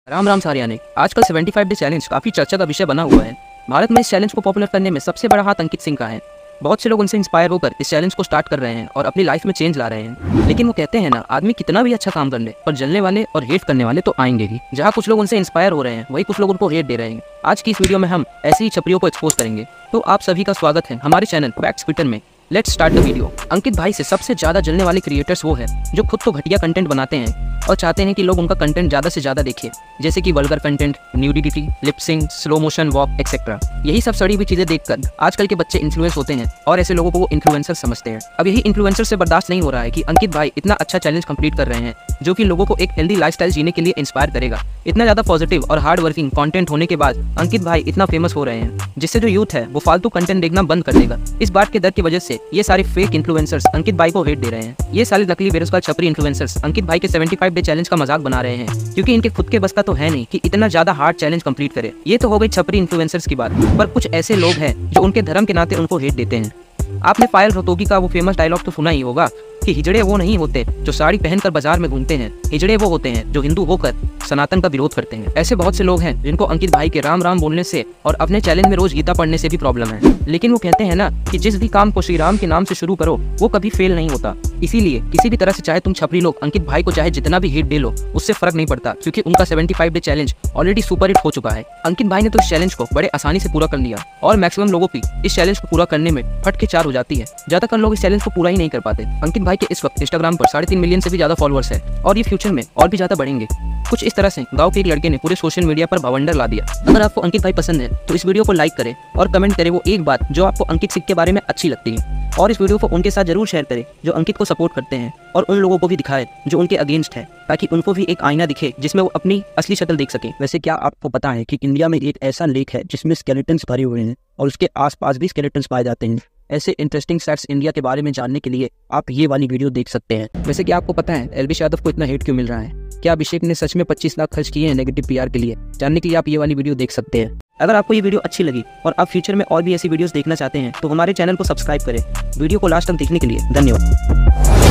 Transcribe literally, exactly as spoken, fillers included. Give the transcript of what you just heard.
राम राम सारियाने। आजकल पचहत्तर day challenge काफी चर्चा का विषय बना हुआ है। भारत में इस चैलेंज को पॉपुलर करने में सबसे बड़ा हाथ अंकित सिंह का है। बहुत से लोग उनसे इंस्पायर होकर इस चैलेंज को स्टार्ट कर रहे हैं और अपनी लाइफ में चेंज ला रहे हैं। लेकिन वो कहते हैं ना, आदमी कितना भी अच्छा काम कर ले पर जलने वाले और हेट करने वाले तो आएंगे ही। जहाँ कुछ लोग उनसे इंस्पायर हो रहे हैं वही कुछ लोग उनको हेट दे रहे हैं। आज की इस वीडियो में हम ऐसी ही छपरियों को एक्सपोज करेंगे। तो आप सभी का स्वागत है हमारे चैनल फैक्ट्स ट्विटर में। Let's start the video. Ankit भाई से सबसे ज्यादा जलने वाले क्रिएटर्स वो है जो खुद तो घटिया कंटेंट बनाते हैं और चाहते हैं कि लोग उनका कंटेंट ज्यादा से ज्यादा देखें, जैसे कि vulgar content, nudity, lip syncing, slow motion walk etcetera. यही सब सड़ी हुई चीजें देखकर आजकल के बच्चे इन्फ्लुएंस होते हैं और ऐसे लोगों को वो इन्फ्लुएंसर समझते हैं। अब यही इन्फ्लुएंसर से बर्दाश्त नहीं हो रहा है कि अंकित भाई इतना अच्छा चैलेंज कंप्लीट कर रहे हैं जो कि लोगों को एक हेल्दी लाइफस्टाइल जीने के लिए इंस्पायर करेगा। इतना ज्यादा पॉजिटिव और हार्ड वर्किंग कंटेंट होने के बाद अंकित भाई इतना फेमस हो रहे हैं, जिससे जो यूथ है वो फालतू कंटेंट देखना बंद कर देगा। इस बात के डर की वजह से ये सारे फेक इन्फ्लुएंसर्स अंकित भाई को हेट दे रहे हैं। ये सारे नकली बेरोजगार छपरी इन्फ्लुएंसर्स अंकित भाई के पचहत्तर डे चैलेंज का मजाक बना रहे हैं, क्योंकि इनके खुद के बस का तो है नहीं कि इतना ज्यादा हार्ड चैलेंज कंप्लीट करे। ये तो हो गई छपरी इन्फ्लुएंसर्स की बात, पर कुछ ऐसे लोग हैं जो उनके धर्म के नाते उनको हेट देते हैं। आपने पायल रोहतगी का वो फेमस डायलॉग तो सुना ही होगा कि हिजड़े वो नहीं होते जो साड़ी पहनकर बाजार में घूमते हैं, हिजड़े वो होते हैं जो हिंदू होकर सनातन का विरोध करते हैं। ऐसे बहुत से लोग हैं जिनको अंकित भाई के राम राम बोलने से और अपने चैलेंज में रोज गीता पढ़ने से भी प्रॉब्लम है। लेकिन वो कहते हैं ना कि जिस भी काम को श्री राम के नाम से शुरू करो वो कभी फेल नहीं होता। इसीलिए किसी भी तरह से चाहे तुम छपरी लोग अंकित भाई को चाहे जितना भी हेट दे लो उससे फर्क नहीं पड़ता, क्योंकि उनका पचहत्तर day challenge already super hit हो चुका है। अंकित भाई ने तो इस चैलेंज को बड़े आसानी से पूरा कर लिया और मैक्सिमम लोगों की इस चैलेंज को पूरा करने में फट के चार हो जाती है। ज्यादातर लोग इस चैलेंज को पूरा ही नहीं कर पाते। अंकित भाई के इस वक्त इंस्टाग्राम पर साढ़े तीन मिलियन से भी ज्यादा फॉलोअर्स है और ये फ्यूचर में और भी ज्यादा बढ़ेंगे। कुछ इस तरह से गांव के एक लड़के ने पूरे सोशल मीडिया पर भवंडर ला दिया। अगर आपको अंकित भाई पसंद है तो इस वीडियो को लाइक करें और कमेंट करें वो एक बात जो आपको अंकित सिंह के बारे में अच्छी लगती है, और इस वीडियो को उनके साथ जरूर शेयर करें जो अंकित को सपोर्ट करते हैं, और उन लोगों को भी दिखाएं जो उनके अगेंस्ट है, ताकि उनको भी एक आईना दिखे जिसमें वो अपनी असली शक्ल देख सकें। वैसे क्या आपको पता है कि इंडिया में एक ऐसा लेक है जिसमें स्केलेटन्स भरे हुए हैं और उसके आसपास भी स्केलेटन्स पाए जाते हैं। ऐसे इंटरेस्टिंग फैक्ट्स इंडिया के बारे में जानने के लिए आप ये वाली वीडियो देख सकते हैं। वैसे क्या आपको पता है एलबीश यादव को इतना हेट क्यों मिल रहा है? क्या अभिषेक ने सच में पच्चीस लाख खर्च किए हैं नेगेटिव पीआर के लिए? जानने के लिए आप ये वाली वीडियो देख सकते हैं। अगर आपको ये वीडियो अच्छी लगी और आप फ्यूचर में और भी ऐसी वीडियोस देखना चाहते हैं तो हमारे चैनल को सब्सक्राइब करें। वीडियो को लास्ट तक देखने के लिए धन्यवाद।